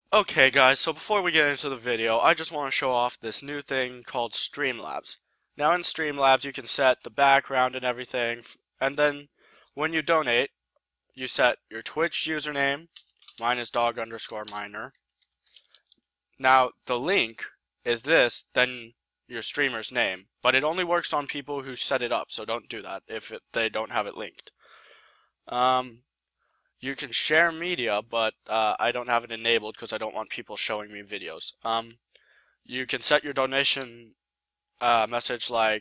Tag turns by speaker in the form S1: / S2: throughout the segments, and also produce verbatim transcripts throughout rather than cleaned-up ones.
S1: Okay guys, so before we get into the video, I just want to show off this new thing called Streamlabs. Now in Streamlabs you can set the background and everything, and then when you donate, you set your Twitch username, mine is dog underscore miner. Now the link is this, then your streamer's name, but it only works on people who set it up, so don't do that if it, they don't have it linked. Um, You can share media, but uh, I don't have it enabled because I don't want people showing me videos. Um, you can set your donation uh, message like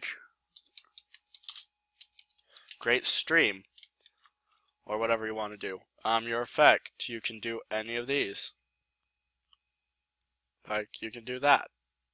S1: "Great stream" or whatever you want to do. Um, your effect, you can do any of these. Like you can do that.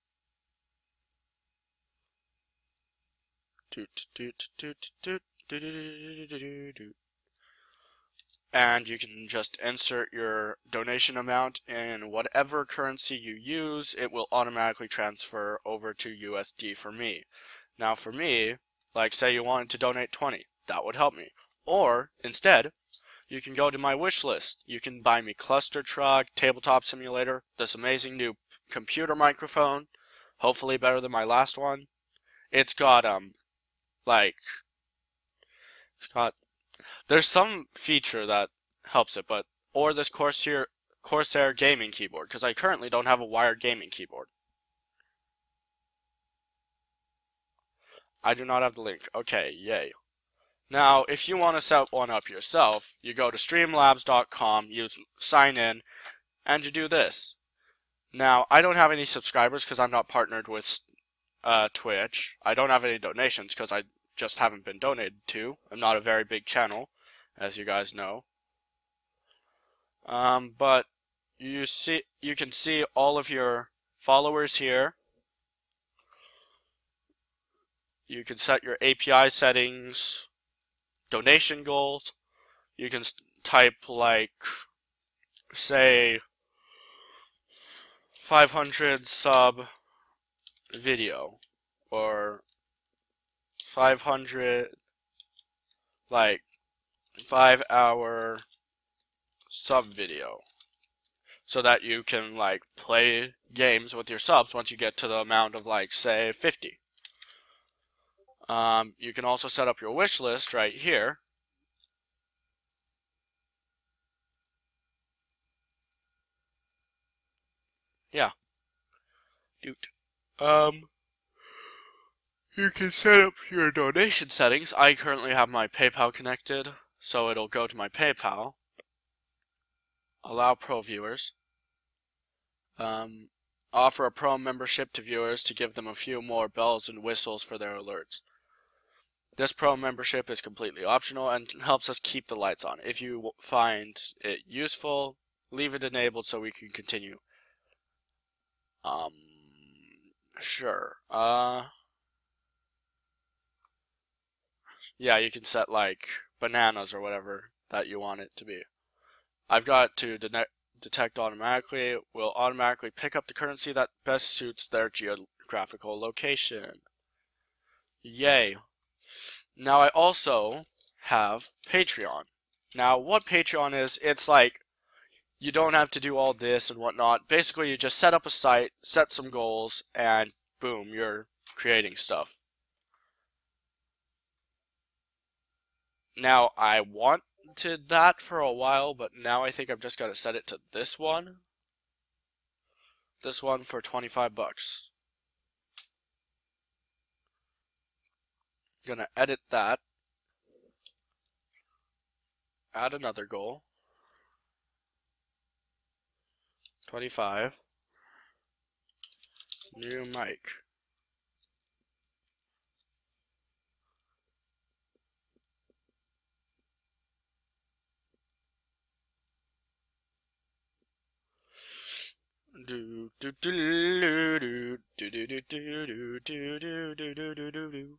S1: Doot doot doot doot doot doot doot doot. And you can just insert your donation amount in whatever currency you use. It will automatically transfer over to U S D for me. Now for me, like say you wanted to donate twenty, that would help me. Or instead, you can go to my wish list. You can buy me Cluster Truck, Tabletop Simulator, this amazing new computer microphone, hopefully better than my last one. It's got um like it's got there's some feature that helps it, but or this Corsair Corsair gaming keyboard, because I currently don't have a wired gaming keyboard. I do not have the link. Okay, yay. Now, if you want to set one up yourself, you go to streamlabs dot com, you sign in, and you do this. Now, I don't have any subscribers because I'm not partnered with uh, Twitch. I don't have any donations because I just haven't been donated to. I'm not a very big channel, as you guys know. Um, but you see, you can see all of your followers here. You can set your A P I settings, donation goals. You can type like, say, five hundred sub video, or five hundred like five hour sub video, so that you can like play games with your subs once you get to the amount of like say fifty. Um, you can also set up your wish list right here. Yeah. Dude. Um, you can set up your donation settings. I currently have my PayPal connected, so it'll go to my PayPal. Allow pro viewers. Um, offer a pro membership to viewers to give them a few more bells and whistles for their alerts. This pro membership is completely optional and helps us keep the lights on. If you find it useful, leave it enabled so we can continue. Um, sure. Uh, yeah, you can set like bananas or whatever that you want it to be. I've got to de detect automatically. It will automatically pick up the currency that best suits their geographical location. Yay. Now I also have Patreon. Now what Patreon is, it's like you don't have to do all this and whatnot. Basically you just set up a site, set some goals, and boom, you're creating stuff. Now I wanted that for a while, but now I think I've just got to set it to this one. This one for twenty-five bucks. Gonna edit that. Add another goal. twenty-five. New mic. Do do do do do do do do do do do do do do do do.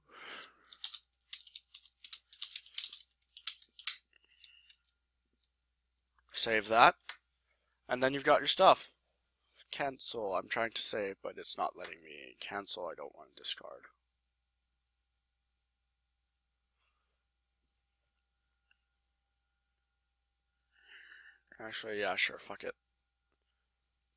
S1: Save that, and then you've got your stuff. Cancel. I'm trying to save, but it's not letting me cancel. I don't want to discard. Actually, yeah, sure, fuck it.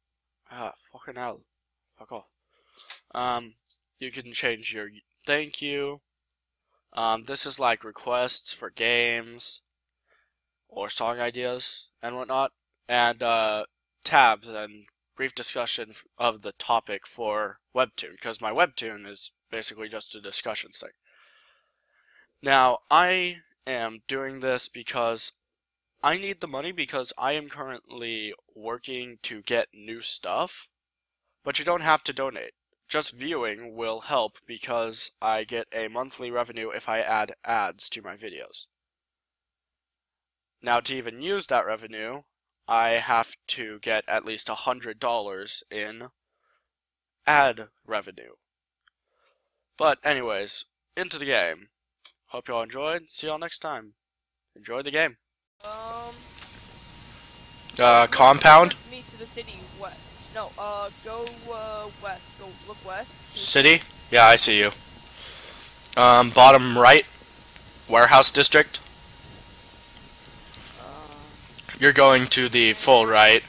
S1: Ah, fucking hell. Fuck off. Um, you can change your thank you. Um, this is like requests for games or song ideas and whatnot, and uh, tabs and brief discussion of the topic for Webtoon, because my Webtoon is basically just a discussion site. Now, I am doing this because I need the money because I am currently working to get new stuff, but you don't have to donate. Just viewing will help because I get a monthly revenue if I add ads to my videos. Now, to even use that revenue, I have to get at least one hundred dollars in ad revenue. But anyways, into the game. Hope y'all enjoyed. See y'all next time. Enjoy the game.
S2: Um.
S1: Uh, compound?
S2: Me to the city west. No, uh, go uh, west. Go look west.
S1: City? Yeah, I see you. Um, bottom right. Warehouse district.
S2: Uh,
S1: You're going to the full right.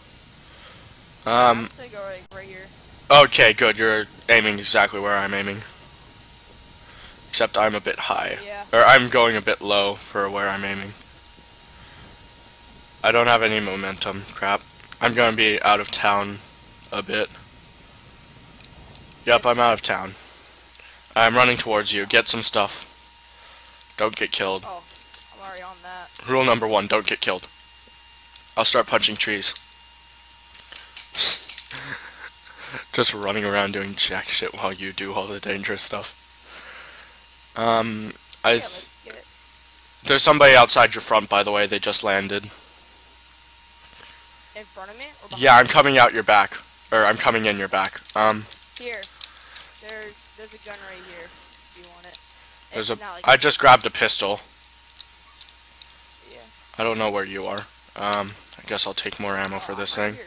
S1: Um,
S2: I go right, right here.
S1: okay, good. You're aiming exactly where I'm aiming. Except I'm a bit high.
S2: Yeah.
S1: Or I'm going a bit low for where I'm aiming. I don't have any momentum. Crap. I'm going to be out of town a bit. Yep, I'm out of town. I'm running towards you. Get some stuff. Don't get killed.
S2: Oh, I'm already on that.
S1: Rule number one, don't get killed. I'll start punching trees. Just running around doing jack shit while you do all the dangerous stuff. Um, I...
S2: Yeah, let's get it.
S1: There's somebody outside your front, by the way. They just landed.
S2: In front of me? Or behind
S1: Yeah, I'm
S2: me?
S1: coming out your back. Or I'm coming in your back. Um,
S2: Here. There's there's a gun right here. If you want it.
S1: there's
S2: It's
S1: a...
S2: not like
S1: I just grabbed a pistol.
S2: Yeah.
S1: I don't know where you are. Um, I guess I'll take more ammo
S2: Oh,
S1: for
S2: I'm
S1: this
S2: right
S1: thing.
S2: here.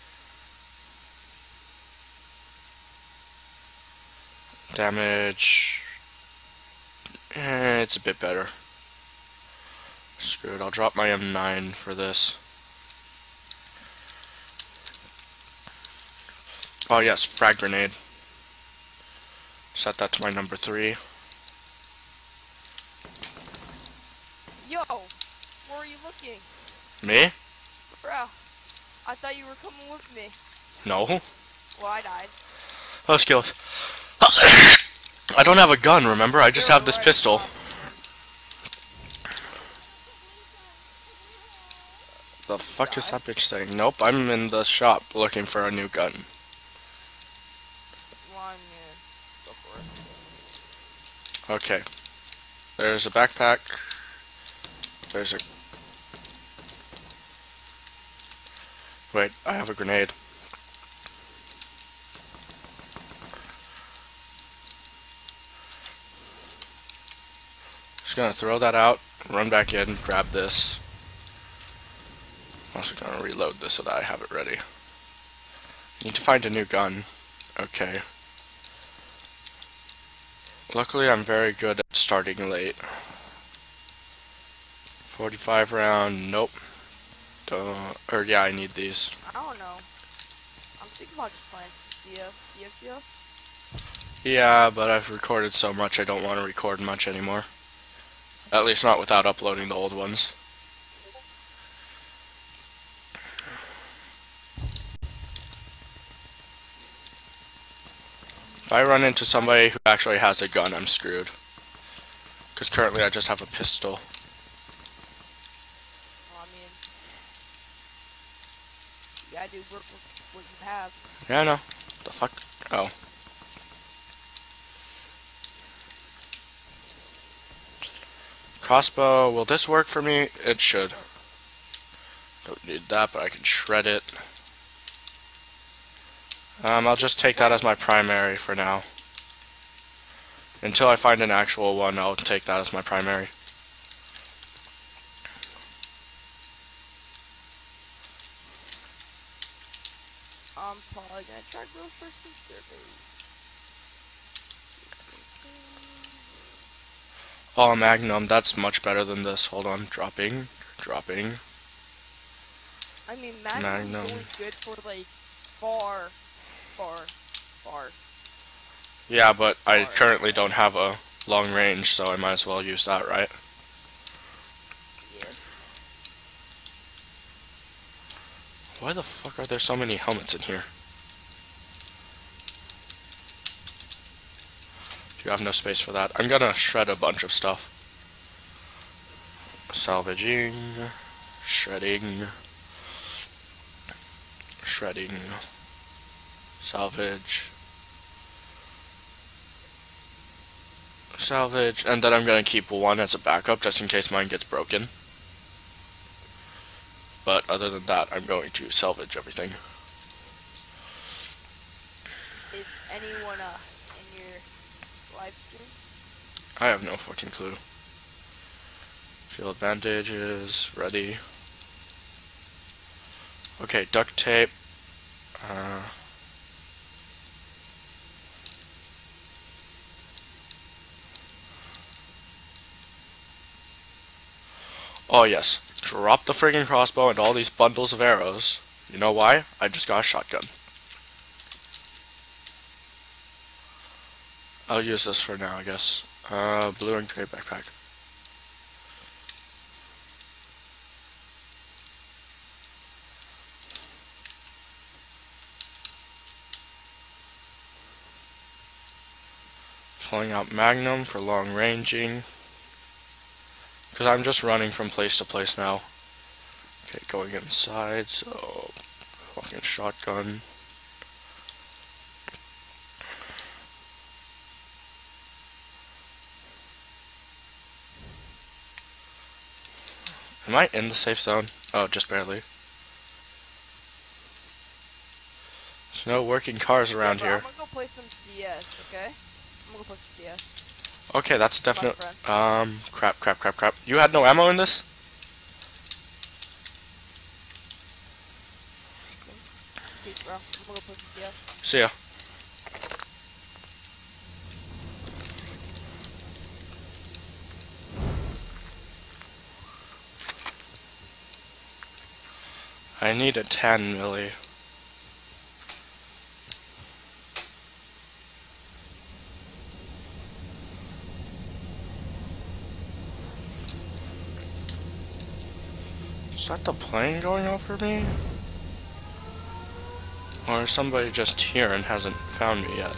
S1: Damage... Eh, it's a bit better. Screw it, I'll drop my M nine for this. Oh yes, frag grenade. Set that to my number three.
S2: Yo, where are you looking?
S1: Me?
S2: Bro, I thought you were coming with me.
S1: No.
S2: Well, I died.
S1: Oh, skills. I don't have a gun, remember? I just
S2: You're
S1: have this
S2: right,
S1: pistol.
S2: Mom.
S1: The fuck is
S2: Die.
S1: that bitch saying? Nope, I'm in the shop looking for a new gun.
S2: Well, I'm gonna go for it.
S1: Okay. There's a backpack. There's a... Wait, I have a grenade. Just gonna throw that out, run back in, grab this. Also gonna reload this so that I have it ready. Need to find a new gun. Okay. Luckily I'm very good at starting late. forty-five round, nope. Don't, or yeah, I need these.
S2: I don't know. I'm thinking about just playing some C S. Do you have C S?
S1: Yeah, but I've recorded so much I don't want to record much anymore. At least not without uploading the old ones. If I run into somebody who actually has a gun, I'm screwed. Because currently I just have a pistol.
S2: Well, I mean, you gotta do work with what you have.
S1: Yeah, I know. The fuck? Oh. Crossbow, will this work for me? It should. Don't need that, but I can shred it. Um, I'll just take that as my primary for now. Until I find an actual one, I'll take that as my primary.
S2: I'm probably gonna try to go for some surveys.
S1: Oh, Magnum, that's much better than this. Hold on, dropping, dropping.
S2: I mean, Magnum's
S1: Magnum.
S2: only good for like far, far, far.
S1: Yeah, but I
S2: Far.
S1: currently don't have a long range, so I might as well use that, right?
S2: Yes.
S1: Why the fuck are there so many helmets in here? You have no space for that. I'm gonna shred a bunch of stuff. Salvaging, shredding, shredding, salvage, salvage, and then I'm gonna keep one as a backup just in case mine gets broken. But other than that, I'm going to salvage everything.
S2: Is anyone uh in your live stream?
S1: I have no fucking clue. Field bandages, ready. Okay, duct tape. Uh, oh yes, drop the friggin' crossbow and all these bundles of arrows. You know why? I just got a shotgun. I'll use this for now, I guess. Uh, blue and gray backpack. Pulling out Magnum for long ranging. Because I'm just running from place to place now. Okay, going inside, so fucking shotgun. Am I in the safe zone? Oh, just barely. There's no working cars around
S2: Yeah,
S1: here.
S2: I'm gonna go play some C S, okay? I'm gonna go play some C S.
S1: Okay, that's a
S2: My
S1: definite.
S2: friend.
S1: Um, crap, crap, crap, crap. You had no ammo in this?
S2: Peace, bro. I'm gonna go play some C S.
S1: See ya. I need a ten milli. Is that the plane going over me? Or is somebody just here and hasn't found me yet?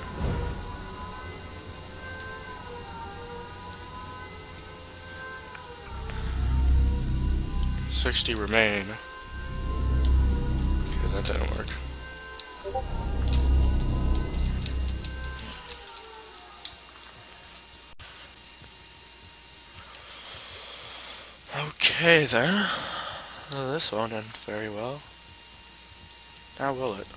S1: Sixty remain. Okay, that didn't work. Okay then. Well, this won't end very well. Now will it?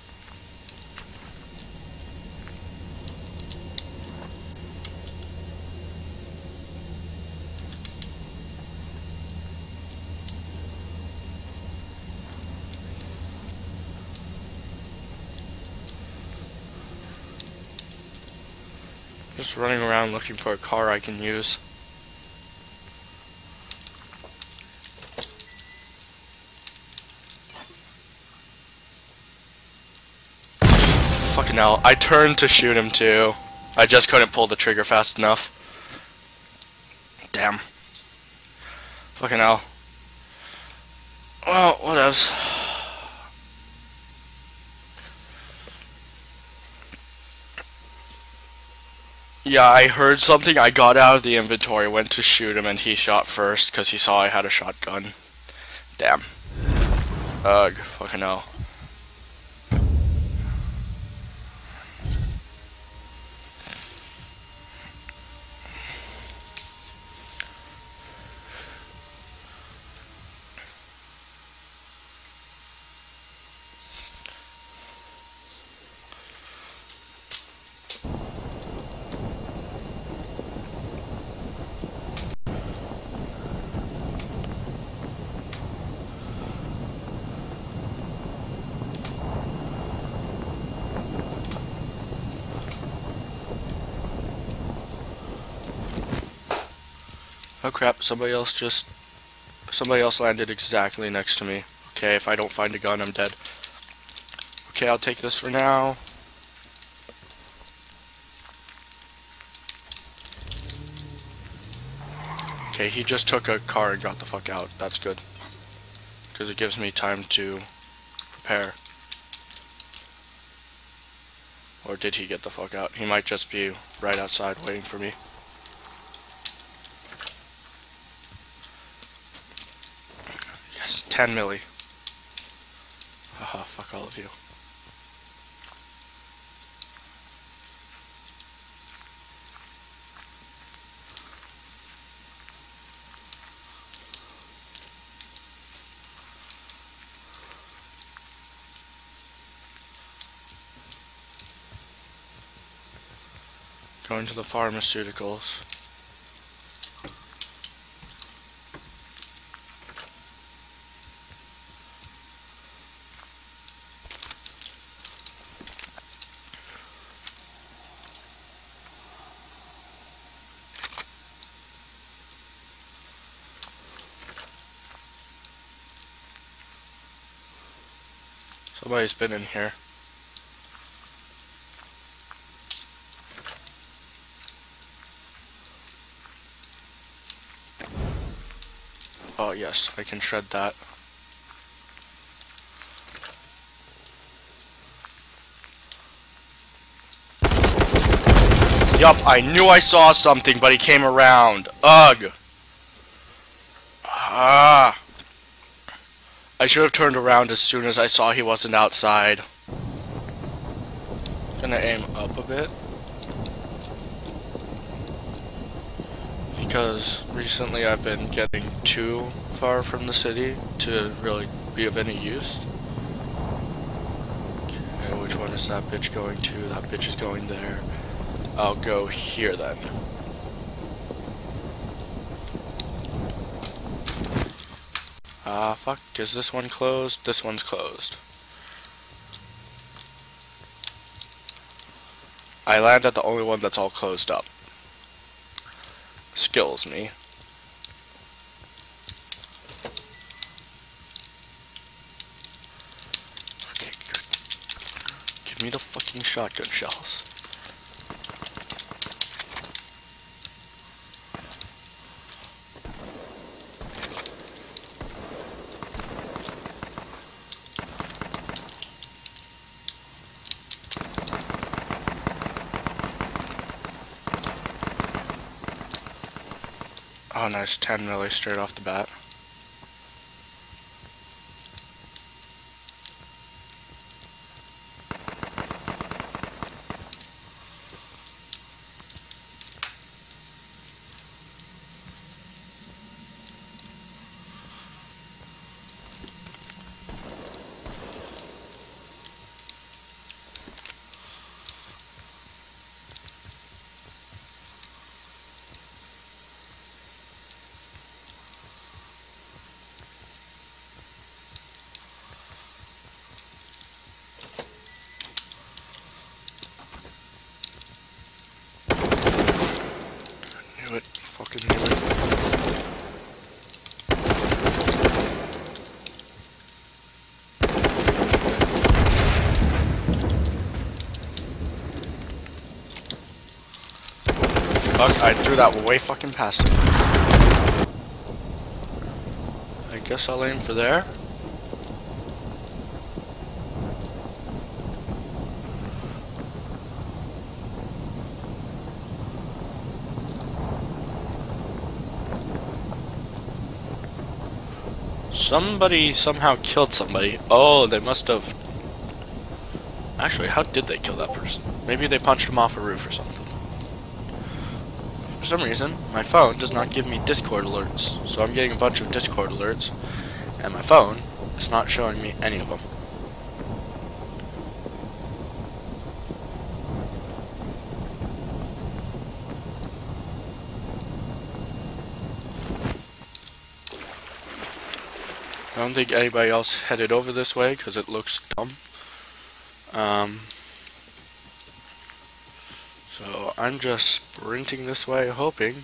S1: Just running around looking for a car I can use. Fucking hell. I turned to shoot him too. I just couldn't pull the trigger fast enough. Damn. Fucking hell. Well, whatevs. Yeah, I heard something. I got out of the inventory, went to shoot him, and he shot first because he saw I had a shotgun. Damn. Ugh, fucking hell. Oh crap, somebody else just... Somebody else landed exactly next to me. Okay, if I don't find a gun, I'm dead. Okay, I'll take this for now. Okay, he just took a car and got the fuck out. That's good. Because it gives me time to prepare. Or did he get the fuck out? He might just be right outside waiting for me. Yes, ten milli. Haha, fuck all of you. Going to the pharmaceuticals. Somebody's been in here. Oh yes, I can shred that. Yup, I knew I saw something, but he came around. Ugh. Ah. I should have turned around as soon as I saw he wasn't outside. Gonna aim up a bit. Because recently I've been getting too far from the city to really be of any use. Okay, which one is that bitch going to? That bitch is going there. I'll go here then. Ah, fuck. Is this one closed? This one's closed. I land at the only one that's all closed up. Skills me. Okay, good. Give me the fucking shotgun shells. Oh, nice. ten milli straight off the bat. Knew it. Fucking knew it. Fuck, I threw that way fucking past him. I guess I'll aim for there. Somebody somehow killed somebody. Oh, they must have... Actually, how did they kill that person? Maybe they punched him off a roof or something. For some reason, my phone does not give me Discord alerts. So I'm getting a bunch of Discord alerts. And my phone is not showing me any of them. I don't think anybody else headed over this way because it looks dumb. Um, so I'm just sprinting this way, hoping.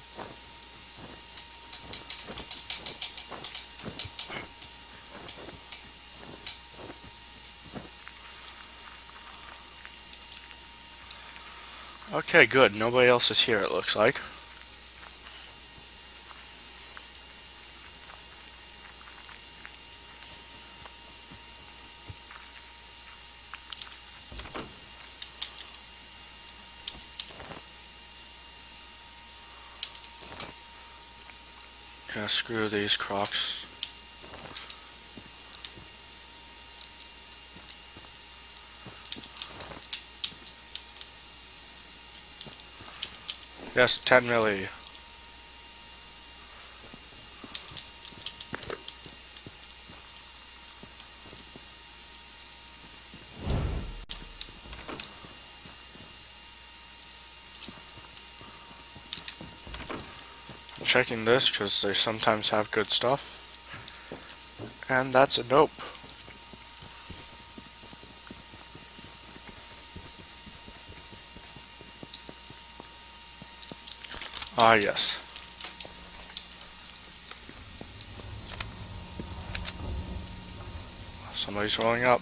S1: Okay, good. Nobody else is here, it looks like. Yeah, screw these crocs. Yes, ten milli. I'm checking this because they sometimes have good stuff. And that's a nope. Ah, yes. Somebody's rolling up.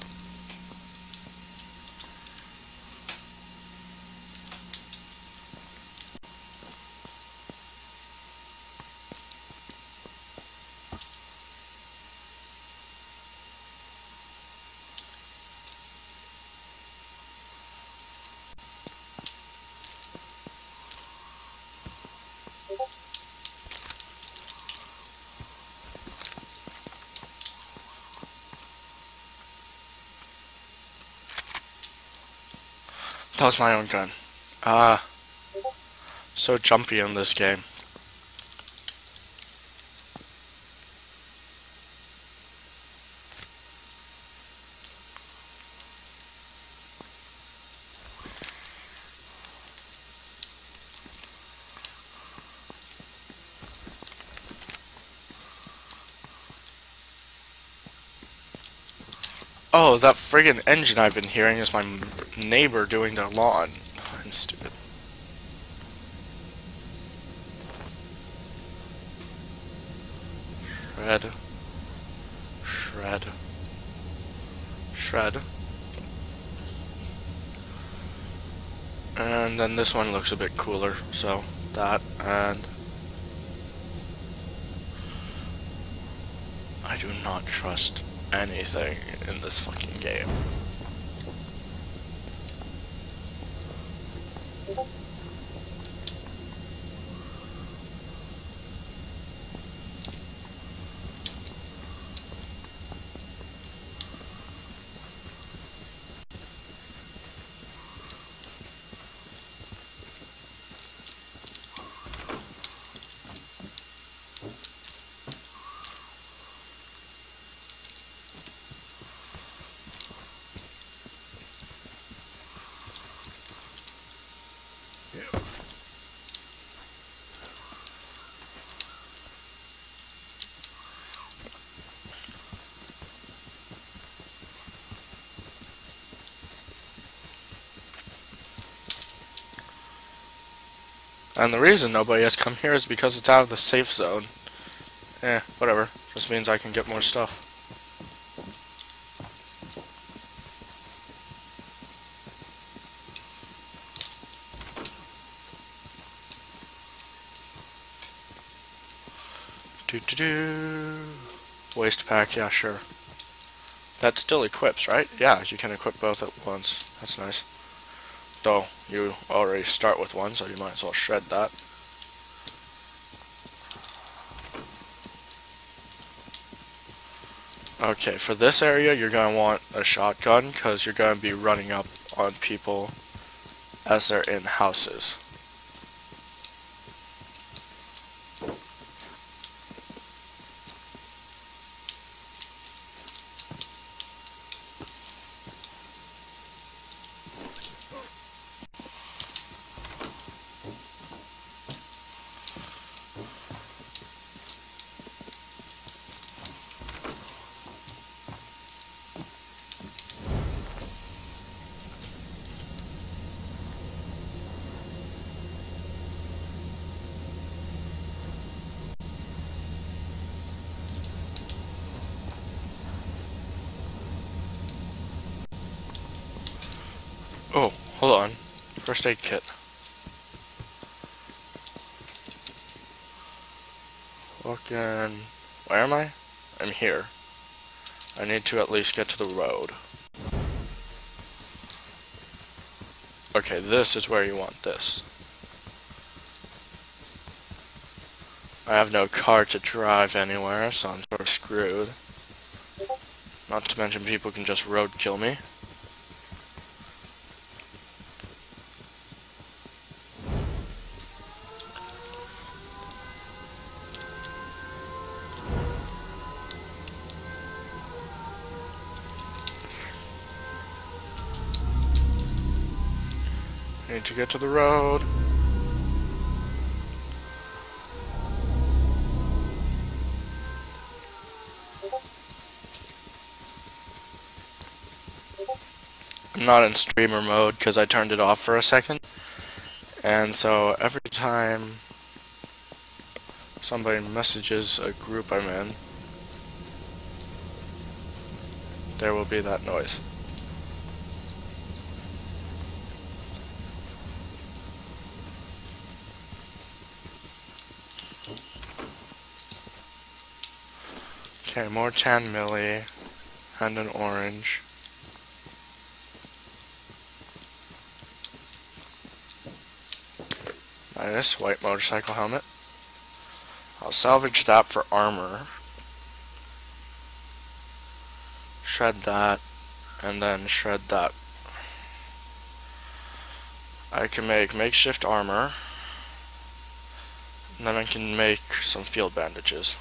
S1: That was my own gun. Ah, so jumpy in this game. Oh, that friggin' engine I've been hearing is my neighbor doing their lawn. I'm stupid. Shred. Shred. Shred. And then this one looks a bit cooler, so that, and I do not trust anything in this fucking game. And the reason nobody has come here is because it's out of the safe zone. Eh, whatever. Just means I can get more stuff. Do do do. Waste pack, yeah, sure. That still equips, right? Yeah, you can equip both at once. That's nice. Though, you already start with one, so you might as well shred that. Okay, for this area, you're going to want a shotgun, because you're going to be running up on people as they're in houses. Oh, hold on. First aid kit. fucking... Where am I? I'm here. I need to at least get to the road. Okay, this is where you want this. I have no car to drive anywhere, so I'm sort of screwed. Not to mention people can just road kill me. Need to get to the road. I'm not in streamer mode because I turned it off for a second. And so every time somebody messages a group I'm in, there will be that noise. Okay, more tan milli and an orange. Nice, white motorcycle helmet. I'll salvage that for armor. Shred that, and then shred that. I can make makeshift armor, and then I can make some field bandages.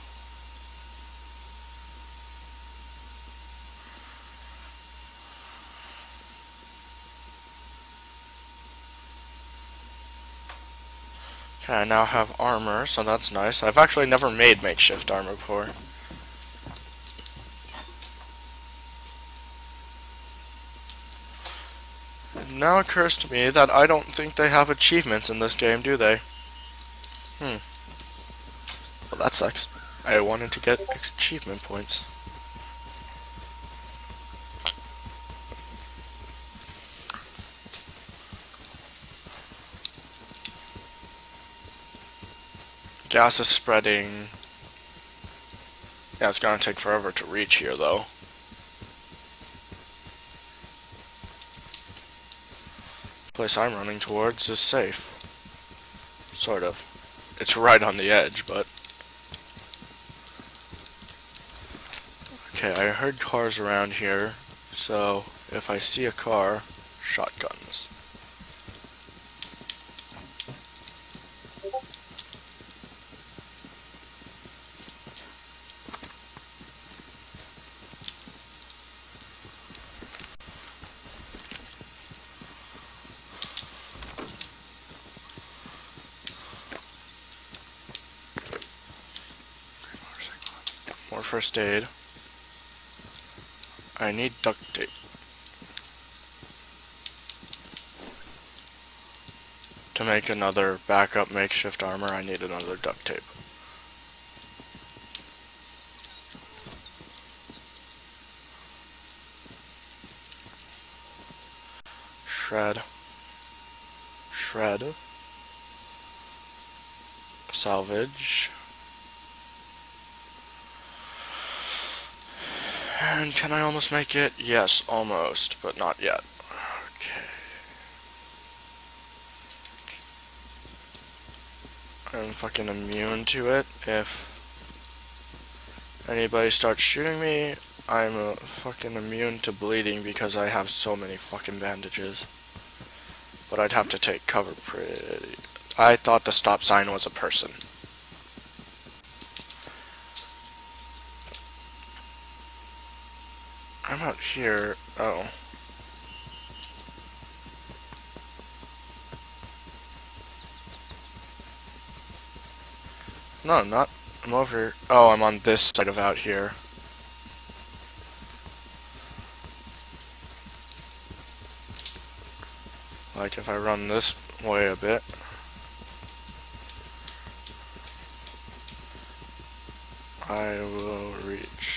S1: Okay, I now have armor, so that's nice. I've actually never made makeshift armor before. It now occurs to me that I don't think they have achievements in this game, do they? Hmm. Well, that sucks. I wanted to get achievement points. Gas is spreading. Yeah, it's gonna take forever to reach here, though. The place I'm running towards is safe. Sort of. It's right on the edge, but... Okay, I heard cars around here, so if I see a car, shotguns. More first aid. I need duct tape. To make another backup makeshift armor, I need another duct tape. Shred. Shred. Salvage. And can I almost make it? Yes, almost, but not yet. Okay. I'm fucking immune to it. If anybody starts shooting me, I'm uh, fucking immune to bleeding because I have so many fucking bandages. But I'd have to take cover pretty... I thought the stop sign was a person. I'm out here. Oh. No, I'm not. I'm over. Oh, I'm on this side of out here. Like if I run this way a bit. I will reach.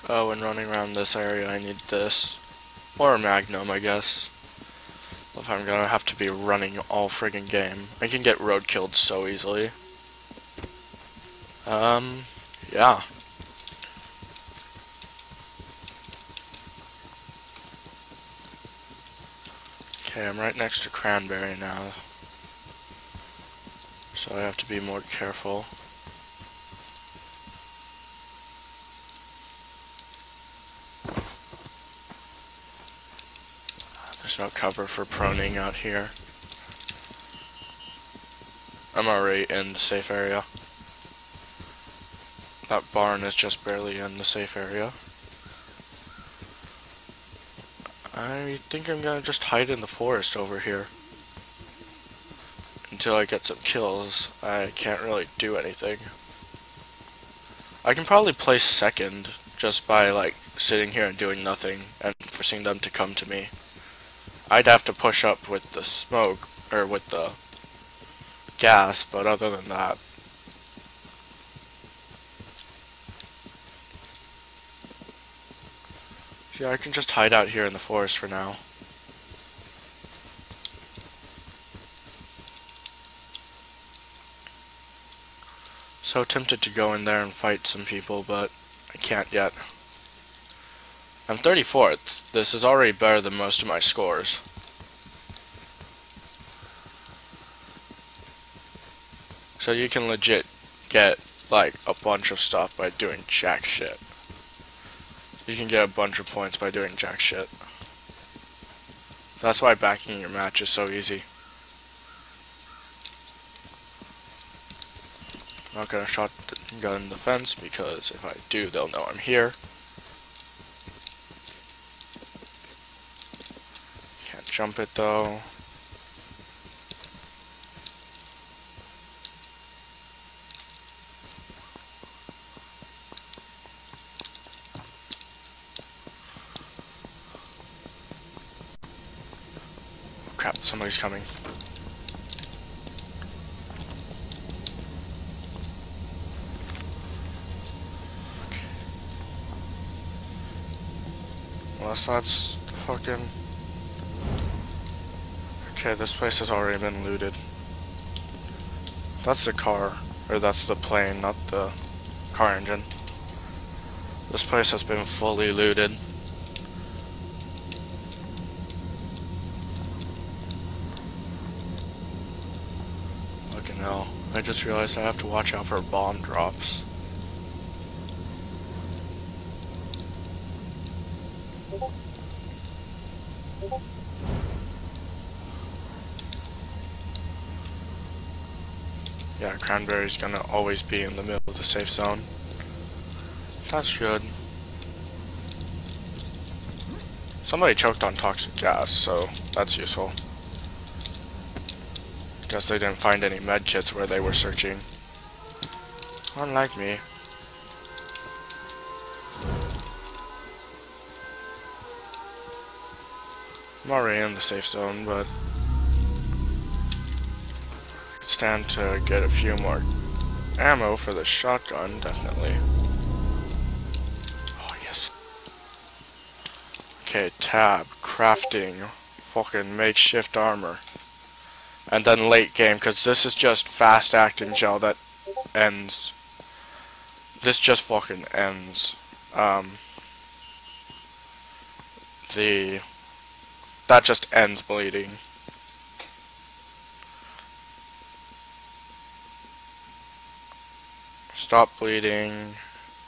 S1: Oh, and running around this area I need this. Or a Magnum, I guess. If I'm gonna have to be running all friggin' game. I can get road killed so easily. Um, yeah. Okay, I'm right next to Cranberry now. So I have to be more careful. There's no cover for proning out here. I'm already in the safe area. That barn is just barely in the safe area. I think I'm gonna just hide in the forest over here. Until I get some kills, I can't really do anything. I can probably place second just by like sitting here and doing nothing and forcing them to come to me. I'd have to push up with the smoke, or with the gas, but other than that. Yeah, I can just hide out here in the forest for now. So tempted to go in there and fight some people, but I can't yet. I'm thirty-fourth. This is already better than most of my scores. So you can legit get, like, a bunch of stuff by doing jack shit. You can get a bunch of points by doing jack shit. That's why backing your match is so easy. I'm not gonna shotgun the fence because if I do, they'll know I'm here. Can't jump it though. Crap, somebody's coming. Unless that's fucking... Okay, this place has already been looted. That's the car, or that's the plane, not the car engine. This place has been fully looted. Fucking hell. I just realized I have to watch out for bomb drops. Yeah, Cranberry's gonna always be in the middle of the safe zone. That's good. Somebody choked on toxic gas, so that's useful. Guess they didn't find any med kits where they were searching. Unlike me. I'm already in the safe zone, but stand to get a few more ammo for the shotgun, definitely. Oh, yes. Okay, tab, crafting, fucking makeshift armor. And then late game, because this is just fast acting gel that ends. This just fucking ends. Um, the... That just ends bleeding. Stop bleeding.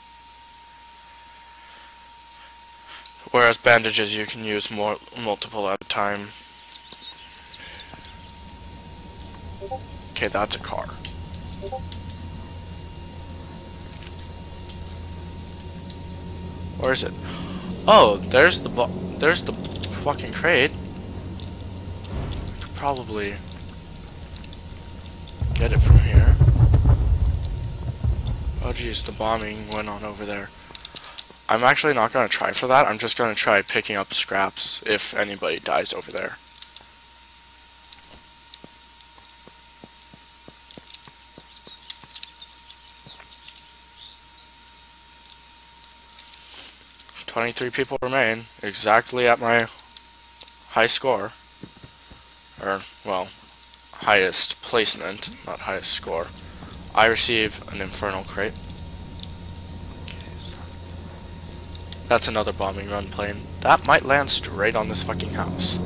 S1: Whereas bandages you can use more multiple at a time. Okay, that's a car. Where is it? Oh, there's the bo there's the fucking crate. I could probably get it from here. Oh geez, the bombing went on over there. I'm actually not gonna try for that. I'm just gonna try picking up scraps if anybody dies over there. twenty-three people remain, exactly at my high score. Or, well, highest placement, not highest score. I receive an Infernal crate. That's another bombing run plane. That might land straight on this fucking house.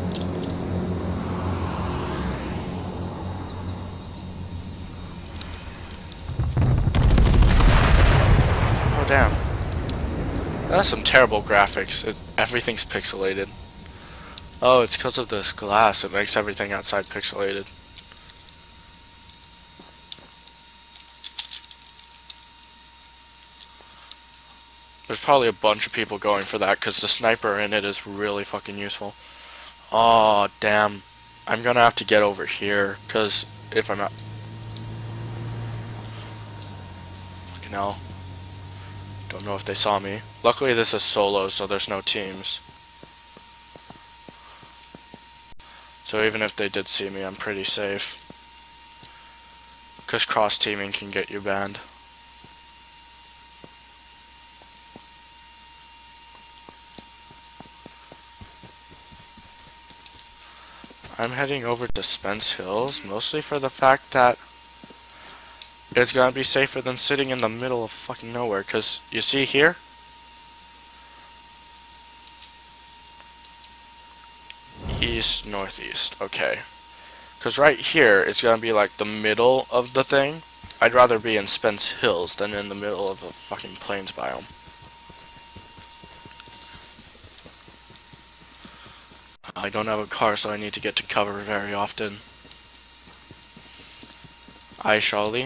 S1: Oh damn. That's some terrible graphics. It, everything's pixelated. Oh, it's because of this glass. It makes everything outside pixelated. There's probably a bunch of people going for that because the sniper in it is really fucking useful. Oh, damn. I'm gonna have to get over here because if I'm not... Fucking hell. Don't know if they saw me. Luckily this is solo, so there's no teams. So even if they did see me, I'm pretty safe. Because cross-teaming can get you banned. I'm heading over to Spence Hills, mostly for the fact that it's gonna be safer than sitting in the middle of fucking nowhere, because you see here? East, northeast, okay. Because right here, it's gonna be like the middle of the thing. I'd rather be in Spence Hills than in the middle of a fucking plains biome. I don't have a car, so I need to get to cover very often. Aye, Charlie.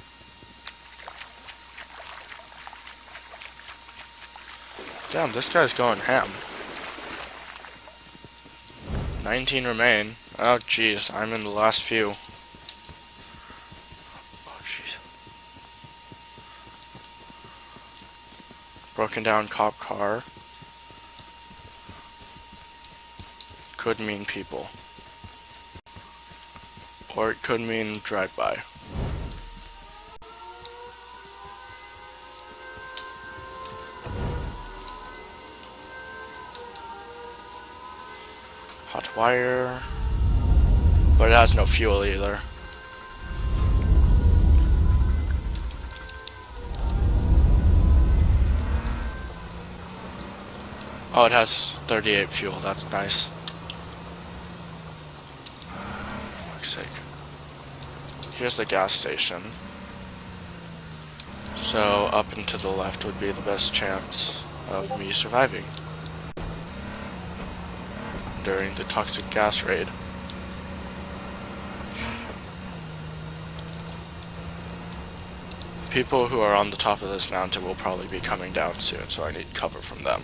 S1: Damn, this guy's going ham. nineteen remain. Oh, jeez, I'm in the last few. Oh, jeez. Broken down cop car. Could mean people. Or it could mean drive-by. Hot wire. But it has no fuel either. Oh, it has thirty-eight fuel. That's nice. For fuck's sake. Here's the gas station. So up and to the left would be the best chance of me surviving during the toxic gas raid. People who are on the top of this mountain will probably be coming down soon, so I need cover from them.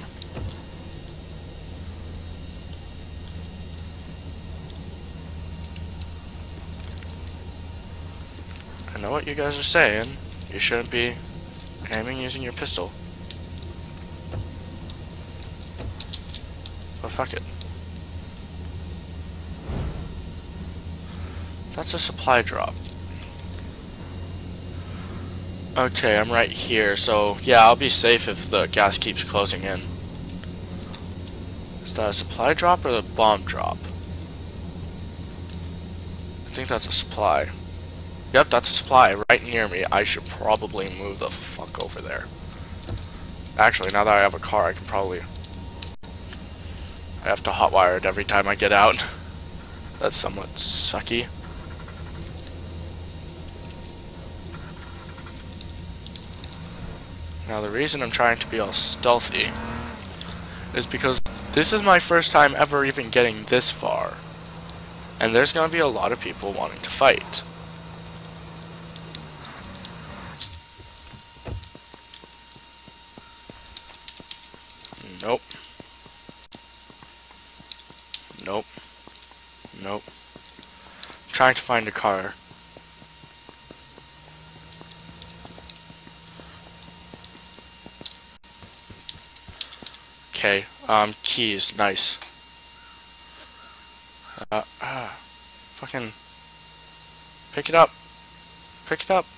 S1: I know what you guys are saying. You shouldn't be aiming using your pistol. But fuck it. That's a supply drop. Okay, I'm right here, so yeah, I'll be safe if the gas keeps closing in. Is that a supply drop or the bomb drop? I think that's a supply. Yep, that's a supply right near me. I should probably move the fuck over there. Actually, now that I have a car, I can probably... I have to hotwire it every time I get out. That's somewhat sucky. Now the reason I'm trying to be all stealthy is because this is my first time ever even getting this far. And there's going to be a lot of people wanting to fight. Nope. Nope. Nope. I'm trying to find a car. Okay, um, keys, nice. Uh, ah, fucking, pick it up, pick it up.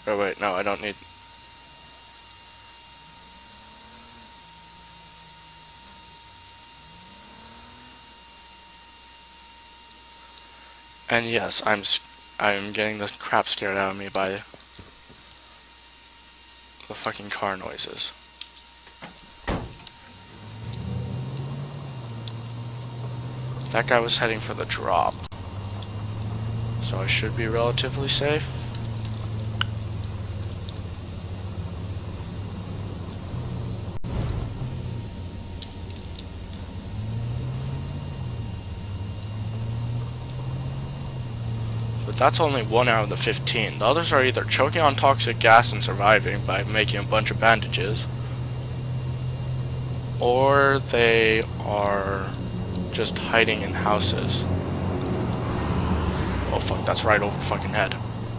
S1: Oh wait, no, I don't need... And yes, I'm I'm getting the crap scared out of me by the fucking car noises. That guy was heading for the drop, so I should be relatively safe. But that's only one out of the fifteen. The others are either choking on toxic gas and surviving by making a bunch of bandages, or they are just hiding in houses. Oh fuck, that's right over fucking head.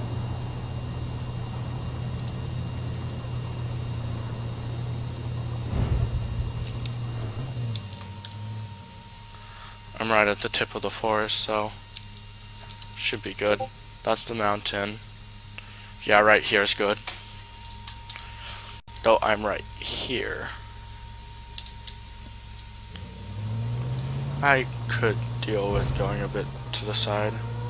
S1: I'm right at the tip of the forest, so should be good. That's the mountain. Yeah, right here is good. Though I'm right here. I could deal with going a bit to the side.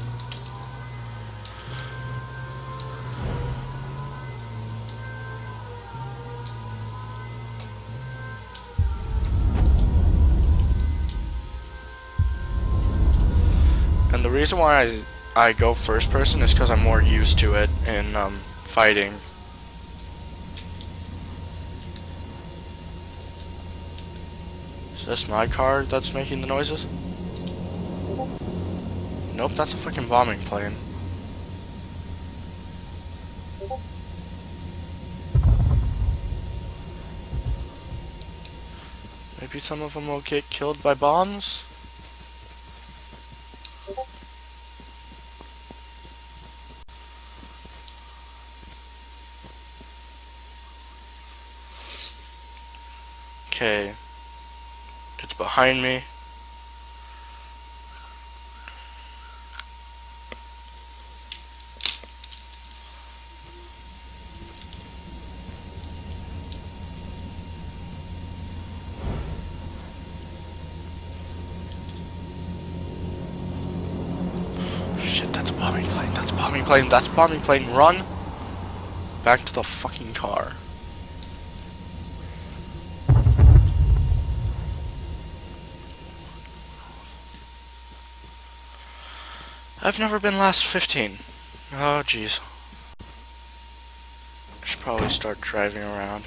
S1: And the reason why I, I go first person is because I'm more used to it in um, fighting. Is this my car that's making the noises? Nope, that's a fucking bombing plane. Maybe some of them will get killed by bombs? Okay. It's behind me. Shit, that's a bombing plane. That's a bombing plane. That's a bombing plane. Run back to the fucking car. I've never been last fifteen. Oh, jeez. I should probably start driving around.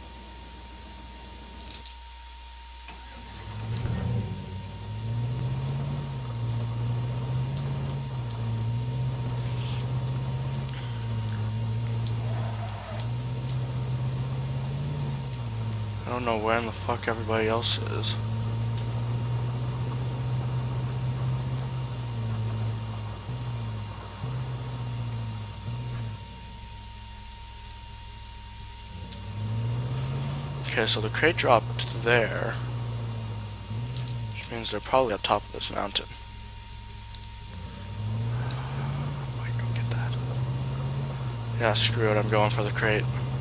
S1: I don't know where in the fuck everybody else is. Okay, so the crate dropped there, which means they're probably at the top of this mountain. Wait, go get that. Yeah, screw it, I'm going for the crate.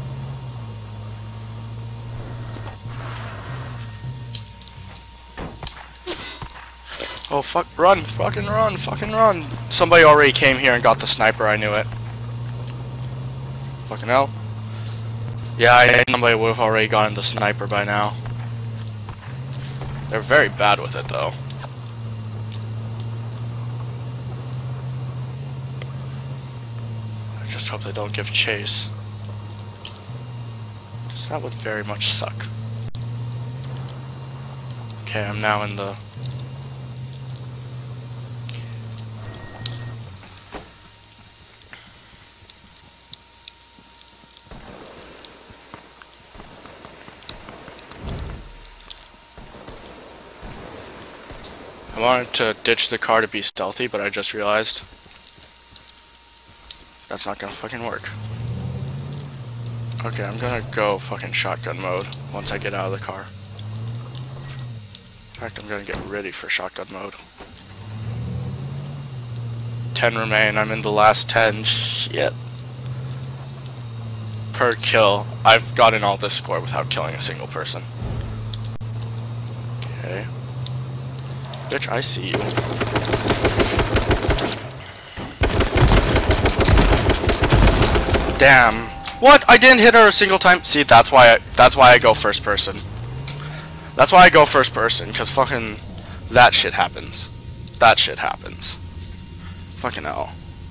S1: Oh fuck, run, fucking run, fucking run. Somebody already came here and got the sniper, I knew it. Fucking hell. Yeah, I think somebody would have already gotten the sniper by now. They're very bad with it, though. I just hope they don't give chase. Because that would very much suck. Okay, I'm now in the... I wanted to ditch the car to be stealthy, but I just realized that's not gonna fucking work. Okay, I'm gonna go fucking shotgun mode once I get out of the car. In fact, I'm gonna get ready for shotgun mode. Ten remain, I'm in the last ten. Shit. per kill. I've gotten all this score without killing a single person. Okay. Bitch, I see you. Damn. What? I didn't hit her a single time? See, that's why I, that's why I go first person. That's why I go first person, because fucking that shit happens. That shit happens. Fucking hell.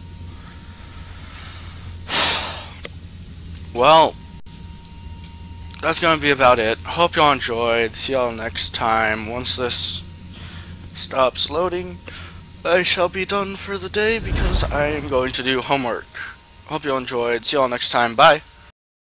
S1: Well, that's gonna be about it. Hope y'all enjoyed. See y'all next time. Once this stops loading, I shall be done for the day because I am going to do homework. Hope y'all enjoyed. See y'all next time. Bye.